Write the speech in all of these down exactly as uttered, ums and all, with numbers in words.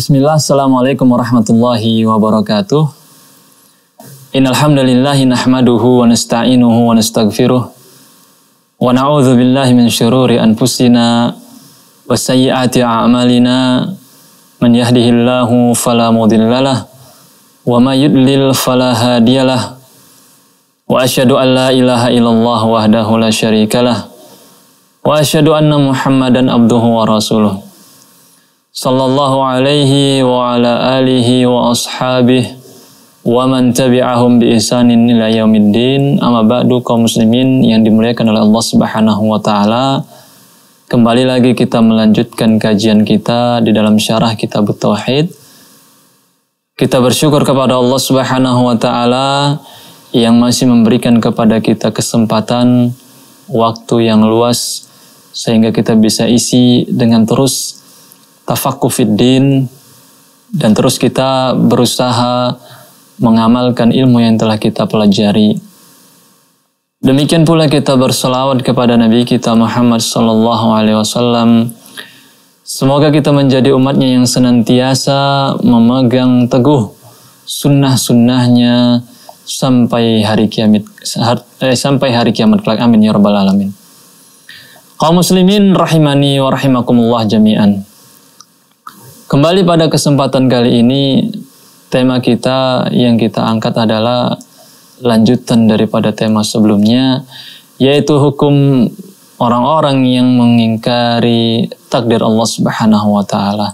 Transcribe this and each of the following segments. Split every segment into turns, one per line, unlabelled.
Bismillah, assalamualaikum warahmatullahi wabarakatuh. Innal hamdalillahi nahmaduhu wa nasta'inuhu wa nastaghfiruh wa na'udzu billahi min syururi anfusina wa sayyiati a'malina. Man yahdihillahu fala mudhillalah wa may yudlil fala hadiyalah. Wa asyhadu an la ilaha illallah wahdahu la syarikalah wa asyhadu anna Muhammadan abduhu wa rasuluh. Sallallahu alaihi wa ala alihi wa ashabihi wa man tabi'ahum bi ihsanin ila yaumiddin. Amma ba'du, kaum muslimin yang dimuliakan oleh Allah Subhanahu wa taala. Kembali lagi kita melanjutkan kajian kita di dalam syarah Kitab Tauhid. Kita bersyukur kepada Allah Subhanahu wa taala yang masih memberikan kepada kita kesempatan waktu yang luas sehingga kita bisa isi dengan terus tafaqquh fiddin dan terus kita berusaha mengamalkan ilmu yang telah kita pelajari. Demikian pula kita berselawat kepada Nabi kita Muhammad sallallahu alaihi wasallam. Semoga kita menjadi umatnya yang senantiasa memegang teguh sunnah-sunnahnya sampai hari kiamat eh, sampai hari kiamat kelak. Amin ya rabbal alamin. Kaum muslimin rahimani wa rahimakumullah jami'an. Kembali pada kesempatan kali ini, tema kita yang kita angkat adalah lanjutan daripada tema sebelumnya, yaitu hukum orang-orang yang mengingkari takdir Allah Subhanahu wa taala.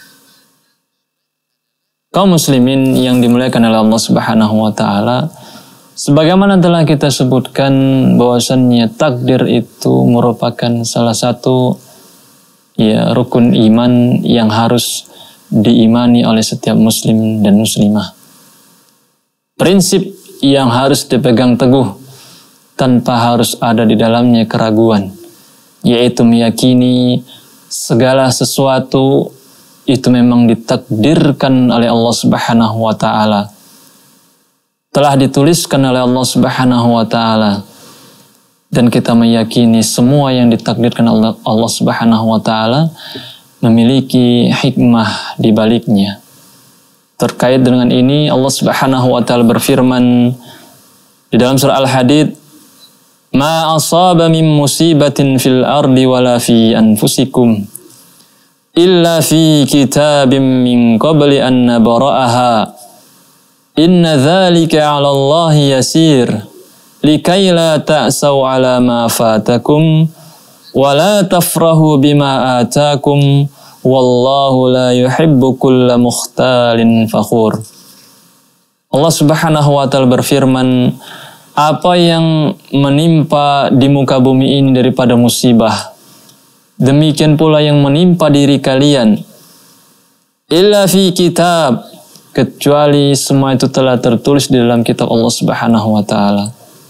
Kaum muslimin yang dimuliakan oleh Allah Subhanahu wa taala, sebagaimana telah kita sebutkan bahwasannya takdir itu merupakan salah satu ya rukun iman yang harus diimani oleh setiap muslim dan muslimah. Prinsip yang harus dipegang teguh tanpa harus ada di dalamnya keraguan, yaitu meyakini segala sesuatu itu memang ditakdirkan oleh Allah Subhanahu wa taala. Telah dituliskan oleh Allah Subhanahu wa taala. Dan kita meyakini semua yang ditakdirkan Allah, Allah Subhanahu wa taala memiliki hikmah di baliknya. Terkait dengan ini Allah Subhanahu wa taala berfirman di dalam surah Al-Hadid, "Ma asaba min musibatin fil ardi wala fi anfusikum illa fi kitabim min qabli an nabra'aha. Inna dzalika 'ala Allahi yasir. Likai la ta'saw ala ma fatakum wa la tafrahu bima atakum wallahu la yuhibbu kulla mukhtalin fakhur." Allah Subhanahu wa taala berfirman, apa yang menimpa di muka bumi ini daripada musibah, demikian pula yang menimpa diri kalian, illa fi kitab, kecuali semua itu telah tertulis di dalam kitab Allah Subhanahu wa taala.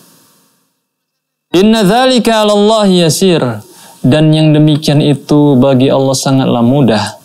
Inna dzalika 'ala Allahi yasir, dan yang demikian itu bagi Allah sangatlah mudah.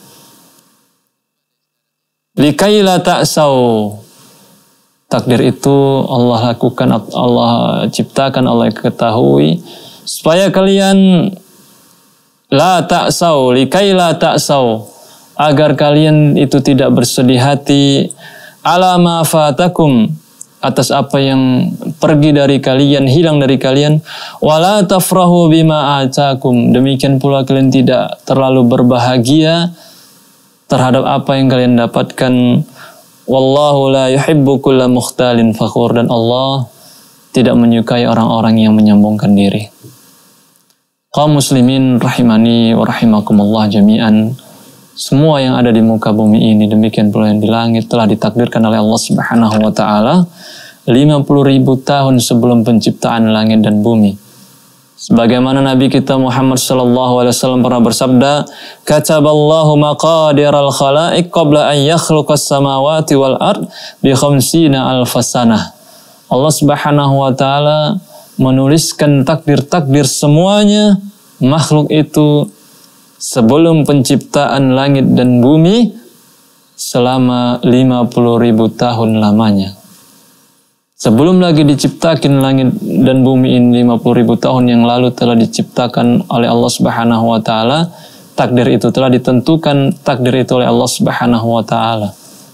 Likai la ta'saw, takdir itu Allah lakukan, Allah ciptakan, Allah ketahui supaya kalian la ta'saw, likai la ta'saw, agar kalian itu tidak bersedih hati ala ma fatakum, atas apa yang pergi dari kalian, hilang dari kalian, wala tafrahu bima atakum, demikian pula kalian tidak terlalu berbahagia terhadap apa yang kalian dapatkan. Wallahu la yuhibbu kulla mukhtalin fakhur, dan Allah tidak menyukai orang-orang yang menyombongkan diri. Kaum muslimin rahimani wa rahimakumullah jami'an, semua yang ada di muka bumi ini, demikian pula yang di langit, telah ditakdirkan oleh Allah Subhanahu wa taala lima puluh ribu tahun sebelum penciptaan langit dan bumi. Sebagaimana Nabi kita Muhammad sallallahu alaihi wasallam pernah bersabda, "Kataballahu maqadiral khalaiq qabla an yakhluqas samawati wal ard bi khamsina alfasanah." Allah Subhanahu wa taala menuliskan takdir-takdir semuanya makhluk itu sebelum penciptaan langit dan bumi selama lima puluh ribu tahun lamanya. Sebelum lagi diciptakan langit dan bumi ini lima puluh ribu tahun yang lalu telah diciptakan oleh Allah Subhanahu wa taala takdir itu, telah ditentukan takdir itu oleh Allah Subhanahu wa taala.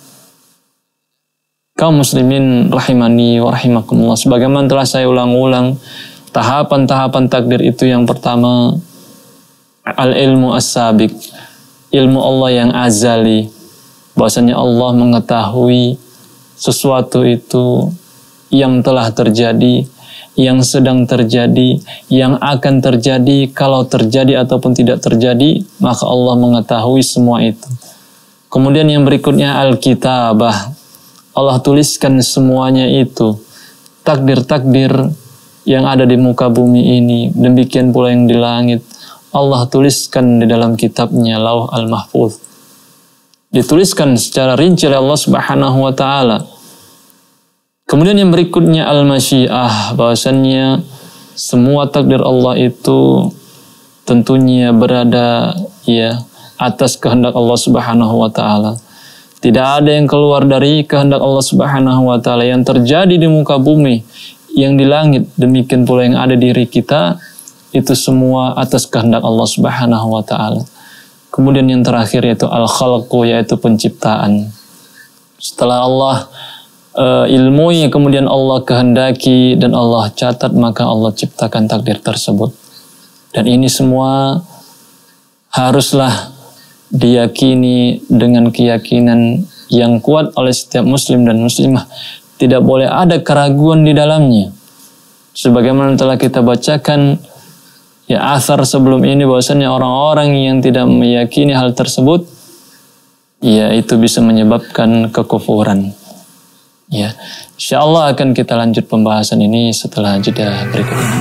Kaum muslimin rahimani wa rahimakumullah, sebagaimana telah saya ulang-ulang, tahapan-tahapan takdir itu yang pertama al-ilmu as-sabiq, ilmu Allah yang azali, bahwasanya Allah mengetahui sesuatu itu yang telah terjadi, yang sedang terjadi, yang akan terjadi, kalau terjadi ataupun tidak terjadi, maka Allah mengetahui semua itu. Kemudian yang berikutnya al-kitabah, Allah tuliskan semuanya itu, takdir-takdir yang ada di muka bumi ini, demikian pula yang di langit, Allah tuliskan di dalam kitabnya Lauh al-Mahfuz. Dituliskan secara rinci oleh Allah Subhanahu wa taala. Kemudian yang berikutnya al-masyiah, bahwasannya semua takdir Allah itu tentunya berada ya atas kehendak Allah Subhanahu wa taala. Tidak ada yang keluar dari kehendak Allah Subhanahu wa taala. Yang terjadi di muka bumi, yang di langit, demikian pula yang ada di diri kita, itu semua atas kehendak Allah Subhanahu wa taala. Kemudian yang terakhir yaitu al-khalqu, yaitu penciptaan. Setelah Allah uh, ilmui, kemudian Allah kehendaki dan Allah catat, maka Allah ciptakan takdir tersebut. Dan ini semua haruslah diyakini dengan keyakinan yang kuat oleh setiap muslim dan muslimah. Tidak boleh ada keraguan di dalamnya. Sebagaimana telah kita bacakan ya athar sebelum ini, bahwasanya orang-orang yang tidak meyakini hal tersebut, ya itu bisa menyebabkan kekufuran. Ya, insyaallah akan kita lanjut pembahasan ini setelah jeda berikut ini.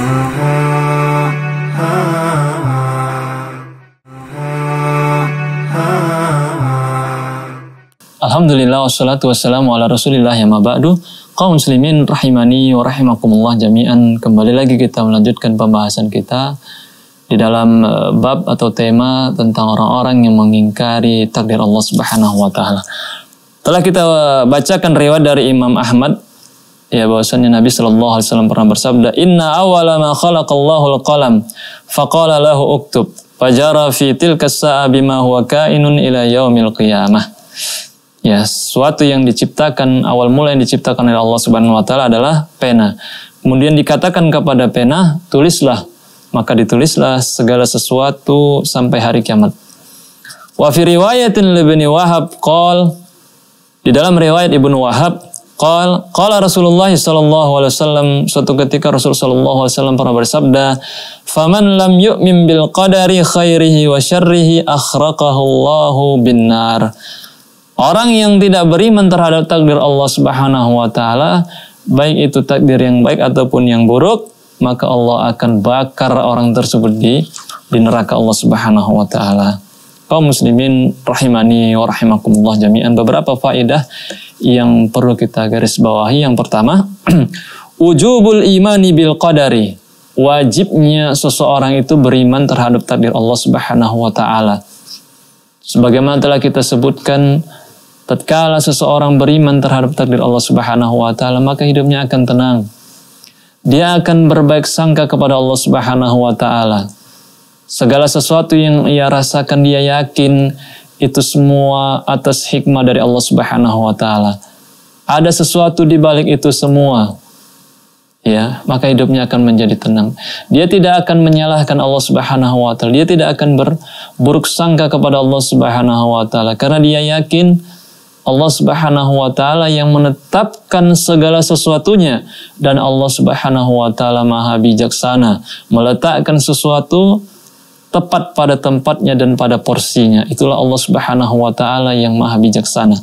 Alhamdulillah wassalatu wassalamu ala rasulillah ya maba'du. Kaum muslimin rahimani wa rahimakumullah jami'an. Kembali lagi kita melanjutkan pembahasan kita di dalam bab atau tema tentang orang-orang yang mengingkari takdir Allah Subhanahu wa taala. Telah kita bacakan riwayat dari Imam Ahmad ya, bahwasanya Nabi sallallahu alaihi wasallam pernah bersabda, "Inna awwala ma khalaqallahu al-qalam faqala lahu uktub fajara fi tilka as-sa'a bima huwa kainun ila yaumil qiyamah." Ya, sesuatu yang diciptakan, awal mula yang diciptakan oleh Allah Subhanahu wa taala adalah pena. Kemudian dikatakan kepada pena, tulislah. Maka ditulislah segala sesuatu sampai hari kiamat. Wa fi riwayatin Ibnu Wahab qol, di dalam riwayat Ibnu Wahab qol, qala Rasulullah sallallahu alaihi wasallam, suatu ketika Rasul sallallahu alaihi wasallam pernah bersabda, "Faman lam yu'min bil qadari khairihi wa syarrihi akhraqahu Allahu bin nar." Orang yang tidak beriman terhadap takdir Allah Subhanahu wa taala, baik itu takdir yang baik ataupun yang buruk, maka Allah akan bakar orang tersebut di di neraka Allah Subhanahu wa taala. Kaum muslimin rahimani wa rahimakumullah jami'an, beberapa faedah yang perlu kita garis bawahi. Yang pertama, wujubul imani bil qadari. Wajibnya seseorang itu beriman terhadap takdir Allah Subhanahu wa taala. Sebagaimana telah kita sebutkan, tatkala seseorang beriman terhadap takdir Allah Subhanahu wa taala, maka hidupnya akan tenang. Dia akan berbaik sangka kepada Allah Subhanahu wa taala. Segala sesuatu yang ia rasakan, dia yakin itu semua atas hikmah dari Allah Subhanahu wa taala. Ada sesuatu di balik itu semua. Ya, maka hidupnya akan menjadi tenang. Dia tidak akan menyalahkan Allah Subhanahu wa taala. Dia tidak akan berburuk sangka kepada Allah Subhanahu wa taala, karena dia yakin Allah Subhanahu wa taala yang menetapkan segala sesuatunya, dan Allah Subhanahu wa taala Maha bijaksana, meletakkan sesuatu tepat pada tempatnya dan pada porsinya. Itulah Allah Subhanahu wa taala yang Maha bijaksana.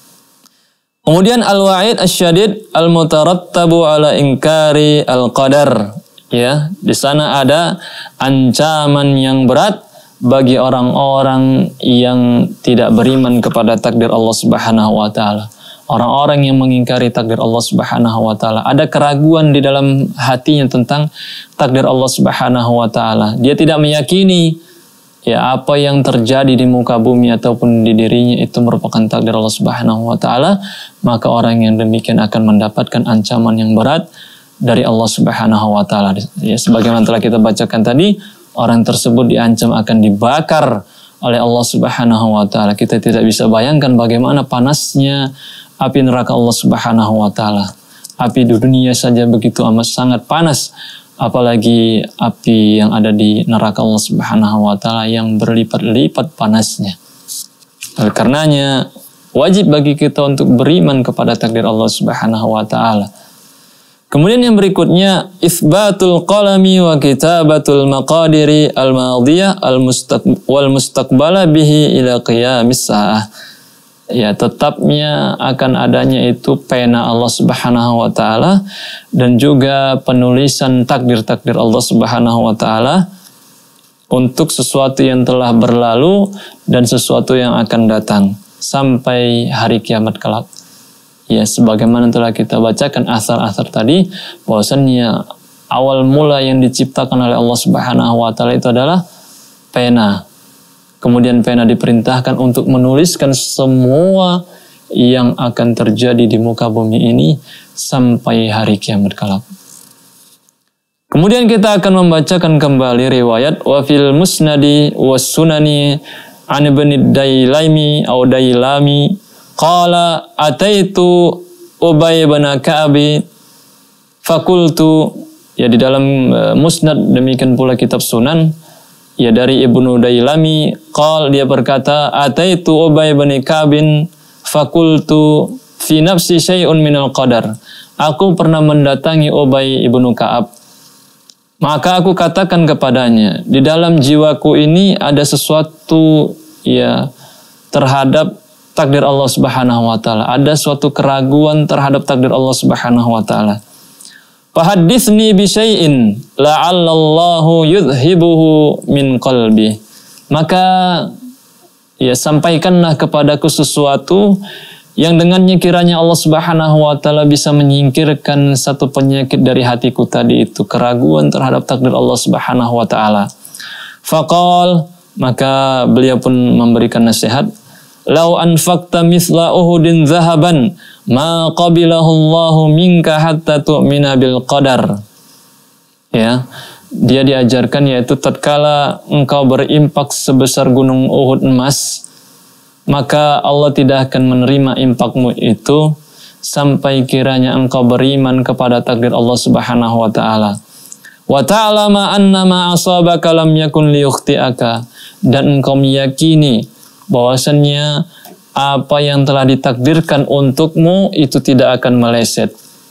Kemudian al-wa'id asy-syadid al-mutarattabu ala inkari al-qadar. Ya, di sana ada ancaman yang berat bagi orang-orang yang tidak beriman kepada takdir Allah Subhanahu wa taala. Orang-orang yang mengingkari takdir Allah Subhanahu wa taala, ada keraguan di dalam hatinya tentang takdir Allah Subhanahu wa taala. Dia tidak meyakini ya apa yang terjadi di muka bumi ataupun di dirinya itu merupakan takdir Allah Subhanahu wa taala, maka orang yang demikian akan mendapatkan ancaman yang berat dari Allah Subhanahu wa taala. Ya, sebagaimana telah kita bacakan tadi, orang tersebut diancam akan dibakar oleh Allah Subhanahu wa taala. Kita tidak bisa bayangkan bagaimana panasnya api neraka Allah Subhanahu wa taala. Api di dunia saja begitu amat sangat panas, apalagi api yang ada di neraka Allah Subhanahu wa taala yang berlipat-lipat panasnya. Oleh karenanya wajib bagi kita untuk beriman kepada takdir Allah Subhanahu wa taala. Kemudian yang berikutnya, itsbatul qalami wa kitabatul maqadiri al-madiyah wal mustaqbala bihi ila qiyamis saah. Ya, tetapnya akan adanya itu pena Allah Subhanahu wa taala dan juga penulisan takdir-takdir Allah Subhanahu wa taala untuk sesuatu yang telah berlalu dan sesuatu yang akan datang sampai hari kiamat kelak. Ya, sebagaimana telah kita bacakan asar-asar tadi, bahwasannya awal mula yang diciptakan oleh Allah Subhanahu wa taala itu adalah pena. Kemudian pena diperintahkan untuk menuliskan semua yang akan terjadi di muka bumi ini sampai hari kiamat kelak. Kemudian kita akan membacakan kembali riwayat wa fil musnadi was sunani an ibn Dailaimi atau Dailami qala ataitu Ubay bin Ka'ab fakultu, ya di dalam uh, musnad, demikian pula kitab sunan, ya dari Ibnu Dailami qal, dia berkata ataitu Ubay bin Ka'ab fakultu fi nafsi syai'un minal qadar, aku pernah mendatangi Ubay ibnu Ka'ab, maka aku katakan kepadanya, di dalam jiwaku ini ada sesuatu ya terhadap takdir Allah Subhanahu wa taala. Ada suatu keraguan terhadap takdir Allah Subhanahu wa taala. Fahadditsni bi syai'in la'allallahu yudhibuhu min qalbi. Maka ya sampaikanlah kepadaku sesuatu yang dengannya kiranya Allah Subhanahu wa taala bisa menyingkirkan satu penyakit dari hatiku tadi itu, keraguan terhadap takdir Allah Subhanahu wa taala. Faqal, maka beliau pun memberikan nasihat, lau anfaqta mithla uhudin zahaban ma qabilahu Allahu minka hatta tu'mina bil qadar. Ya, dia diajarkan yaitu tatkala engkau berimpak sebesar gunung Uhud emas, maka Allah tidak akan menerima impakmu itu sampai kiranya engkau beriman kepada takdir Allah Subhanahu wa taala. Wa ta'lama anna ma asabaka lam yakun liyukhti'aka, dan engkau meyakini bahwasannya apa yang telah ditakdirkan untukmu itu tidak akan meleset.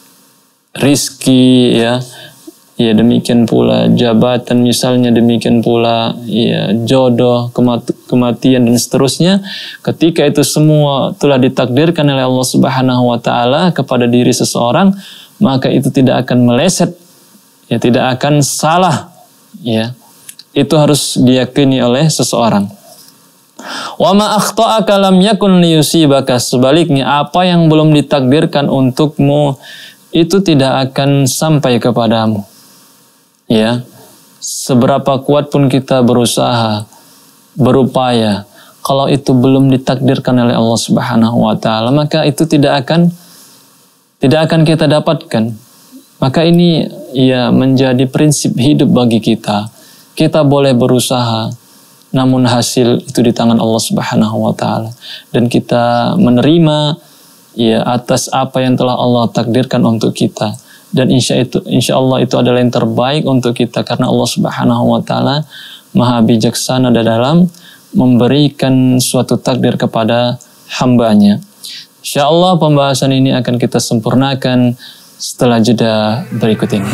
Rizki, ya, ya demikian pula jabatan misalnya, demikian pula ya jodoh, kemat kematian dan seterusnya. Ketika itu semua telah ditakdirkan oleh Allah Subhanahu wa taala kepada diri seseorang, maka itu tidak akan meleset, ya tidak akan salah, ya. Itu harus diyakini oleh seseorang. Wa ma akhta'aka lam yakun liyusibaka, sebaliknya apa yang belum ditakdirkan untukmu itu tidak akan sampai kepadamu. Ya, seberapa kuat pun kita berusaha, berupaya, kalau itu belum ditakdirkan oleh Allah Subhanahu wa taala, maka itu tidak akan tidak akan kita dapatkan. Maka ini ya menjadi prinsip hidup bagi kita. Kita boleh berusaha, namun hasil itu di tangan Allah Subhanahu wa taala, dan kita menerima ya atas apa yang telah Allah takdirkan untuk kita, dan insya itu insya Allah itu adalah yang terbaik untuk kita, karena Allah Subhanahu wa taala maha bijaksana dalam memberikan suatu takdir kepada hambanya. Insya Allah pembahasan ini akan kita sempurnakan setelah jeda berikut ini.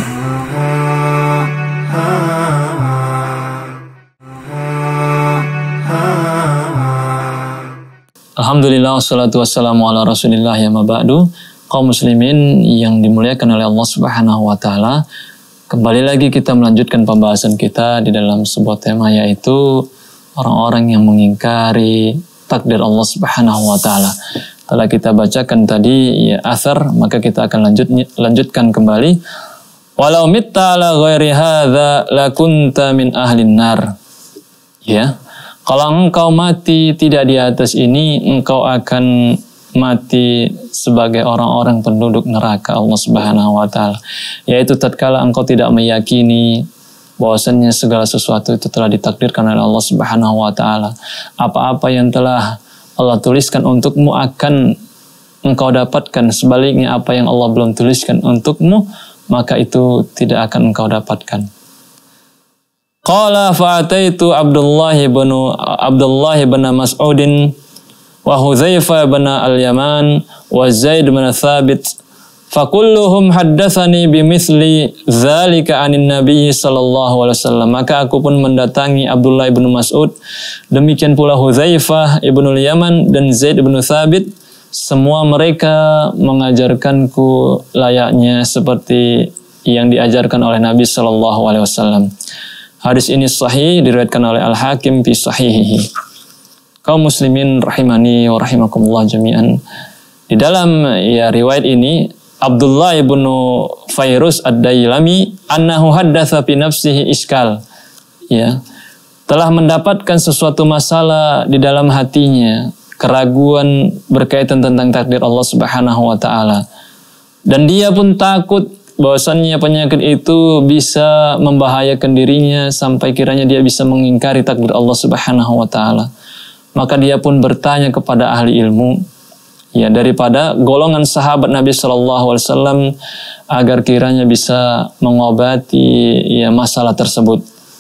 Alhamdulillah, wassalatu wassalamu ala rasulillah, ya maba'du. Kaum muslimin yang dimuliakan oleh Allah Subhanahu wa taala, kembali lagi kita melanjutkan pembahasan kita di dalam sebuah tema, yaitu orang-orang yang mengingkari takdir Allah Subhanahu wa taala. Setelah kita bacakan tadi ya athar, maka kita akan lanjut lanjutkan kembali. Walau mitta ala ghairi hadza lakunta min ahlin nar. Ya. Kalau engkau mati tidak di atas ini, engkau akan mati sebagai orang-orang penduduk neraka Allah Subhanahu wa taala. Yaitu tatkala engkau tidak meyakini bahwasannya segala sesuatu itu telah ditakdirkan oleh Allah Subhanahu wa taala. Apa-apa yang telah Allah tuliskan untukmu akan engkau dapatkan, sebaliknya apa yang Allah belum tuliskan untukmu maka itu tidak akan engkau dapatkan. Qala fa'ataitu Abdullah bin Abdullah bin Mas'udin wa Hudzaifah bin al-Yaman wa Zaid bin Thabit fakulluhum haddatsani bimithli dzalika anin nabiy sallallahu alaihi wasallam. Maka aku pun mendatangi Abdullah bin Mas'ud, demikian pula Hudzaifah ibnul Yaman dan Zaid bin Thabit. Semua mereka mengajarkanku layaknya seperti yang diajarkan oleh Nabi sallallahu alaihi wasallam. Hadis ini sahih, diriwayatkan oleh Al-Hakim fi sahihihi. Kaum muslimin rahimani wa rahimakumullah jami'an. Di dalam ya riwayat ini Abdullah ibn Fairuz ad-Dailami annahu haddatsa fi nafsihi iskal, ya, telah mendapatkan sesuatu masalah di dalam hatinya, keraguan berkaitan tentang takdir Allah Subhanahu wa taala, dan dia pun takut bahwasannya penyakit itu bisa membahayakan dirinya sampai kiranya dia bisa mengingkari takdir Allah Subhanahu wa taala. Maka dia pun bertanya kepada ahli ilmu, ya, daripada golongan sahabat Nabi Shallallahu Alaihi Wasallam agar kiranya bisa mengobati ya masalah tersebut.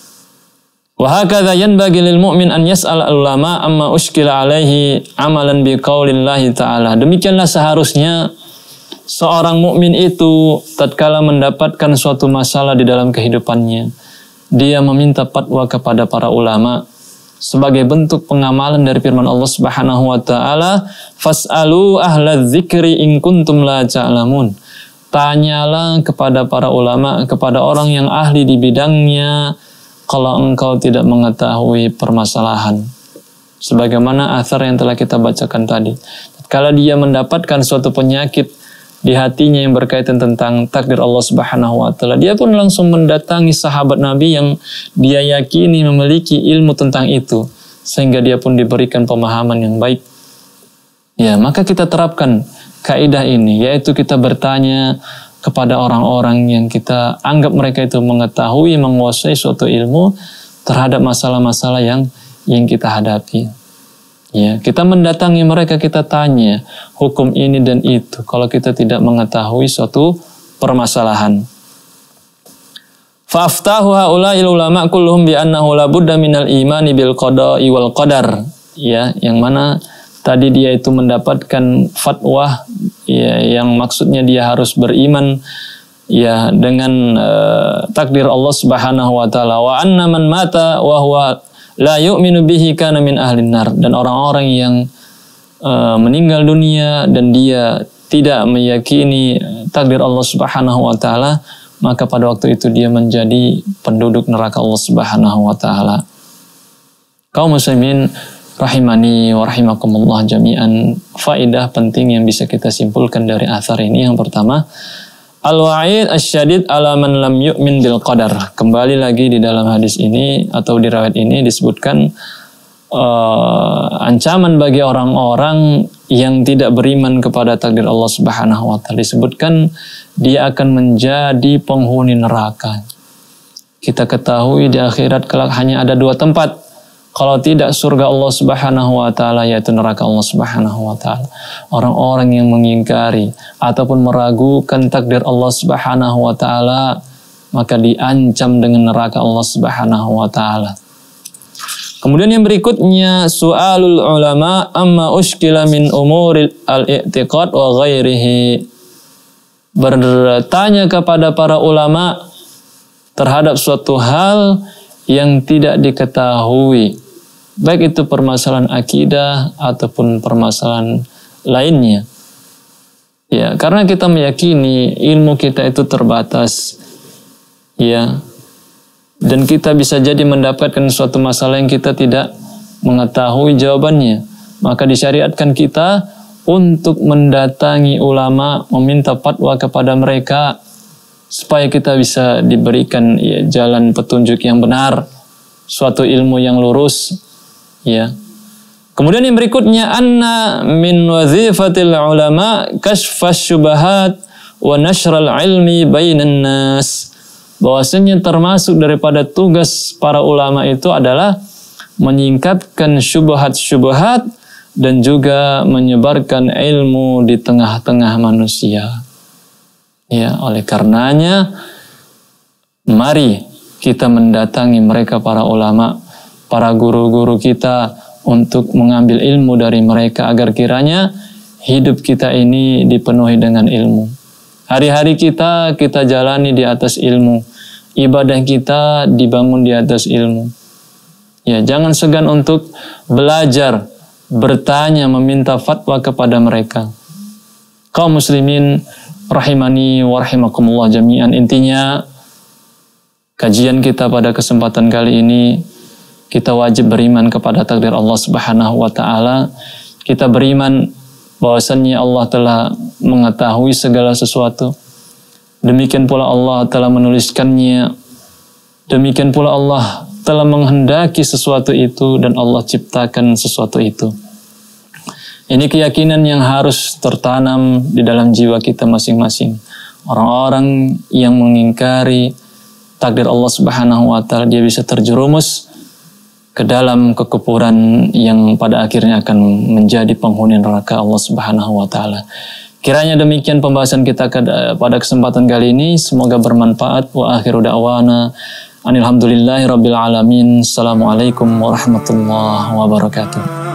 Wa hakadha yanbaghi lil mu'min an yas'al ulama amma ushkila alaihi amalan bi qaulillahi ta'ala. Demikianlah seharusnya seorang mukmin itu tatkala mendapatkan suatu masalah di dalam kehidupannya, dia meminta fatwa kepada para ulama sebagai bentuk pengamalan dari firman Allah Subhanahu wa taala, fas'alu ahlaz dzikri in kuntum la ta'lamun. Tanyalah kepada para ulama, kepada orang yang ahli di bidangnya kalau engkau tidak mengetahui permasalahan. Sebagaimana athar yang telah kita bacakan tadi. Kalau dia mendapatkan suatu penyakit di hatinya yang berkaitan tentang takdir Allah Subhanahu wa taala, dia pun langsung mendatangi sahabat Nabi yang dia yakini memiliki ilmu tentang itu, sehingga dia pun diberikan pemahaman yang baik. Ya, maka kita terapkan kaidah ini, yaitu kita bertanya kepada orang-orang yang kita anggap mereka itu mengetahui, menguasai suatu ilmu terhadap masalah-masalah yang yang kita hadapi. Ya, kita mendatangi mereka, kita tanya hukum ini dan itu kalau kita tidak mengetahui suatu permasalahan. Faftahu haula'il ulama kulluhum bi annahu la budda minal imani bil qada'i wal qadar. Ya, yang mana tadi dia itu mendapatkan fatwa ya, yang maksudnya dia harus beriman ya dengan uh, takdir Allah Subhanahu wa taala, wa anna man mata wa huwa la yu'minu bihi kana min ahlin nar, dan orang-orang yang uh, meninggal dunia dan dia tidak meyakini takdir Allah Subhanahu wa taala, maka pada waktu itu dia menjadi penduduk neraka Allah Subhanahu wa taala. Kaum muslimin rahimani wa rahimakumullah jami'an, faedah penting yang bisa kita simpulkan dari athar ini yang pertama, al-wa'id asyadid ala man lam yu'min bil qadar. Kembali lagi di dalam hadis ini atau di riwayat ini disebutkan uh, ancaman bagi orang-orang yang tidak beriman kepada takdir Allah Subhanahu wa taala. Disebutkan dia akan menjadi penghuni neraka. Kita ketahui di akhirat kelak hanya ada dua tempat. Kalau tidak surga Allah Subhanahu wa taala, yaitu neraka Allah Subhanahu wa taala. Orang-orang yang mengingkari ataupun meragukan takdir Allah Subhanahu wa taala, maka diancam dengan neraka Allah Subhanahu wa taala. Kemudian yang berikutnya, su'alul ulama amma ushkila min umuril al-i'tiqad wa ghairihi. Bertanya kepada para ulama terhadap suatu hal yang tidak diketahui, baik itu permasalahan akidah ataupun permasalahan lainnya. Ya, karena kita meyakini ilmu kita itu terbatas. Ya. Dan kita bisa jadi mendapatkan suatu masalah yang kita tidak mengetahui jawabannya. Maka disyariatkan kita untuk mendatangi ulama, meminta fatwa kepada mereka supaya kita bisa diberikan ya, jalan petunjuk yang benar, suatu ilmu yang lurus, ya. Kemudian yang berikutnya, anna min wazifatil ulama kashfas syubahat wa nashral ilmi bainan nas. bahwasanya termasuk daripada tugas para ulama itu adalah menyingkapkan syubhat-syubhat dan juga menyebarkan ilmu di tengah-tengah manusia. Ya, oleh karenanya mari kita mendatangi mereka para ulama, para guru-guru kita untuk mengambil ilmu dari mereka agar kiranya hidup kita ini dipenuhi dengan ilmu. Hari-hari kita kita jalani di atas ilmu. Ibadah kita dibangun di atas ilmu. Ya, jangan segan untuk belajar, bertanya, meminta fatwa kepada mereka. Kaum muslimin rahimani wa rahimakumullah jami'an. Intinya kajian kita pada kesempatan kali ini, kita wajib beriman kepada takdir Allah Subhanahu wa taala. Kita beriman bahwasannya Allah telah mengetahui segala sesuatu. Demikian pula Allah telah menuliskannya. Demikian pula Allah telah menghendaki sesuatu itu dan Allah ciptakan sesuatu itu. Ini keyakinan yang harus tertanam di dalam jiwa kita masing-masing. Orang-orang yang mengingkari takdir Allah Subhanahu wa taala, dia bisa terjerumus ke dalam kekufuran yang pada akhirnya akan menjadi penghuni neraka Allah Subhanahu wa taala. Kiranya demikian pembahasan kita pada kesempatan kali ini, semoga bermanfaat. Wa akhiru da'wana alhamdulillahi rabbil alamin. Assalamualaikum warahmatullahi wabarakatuh.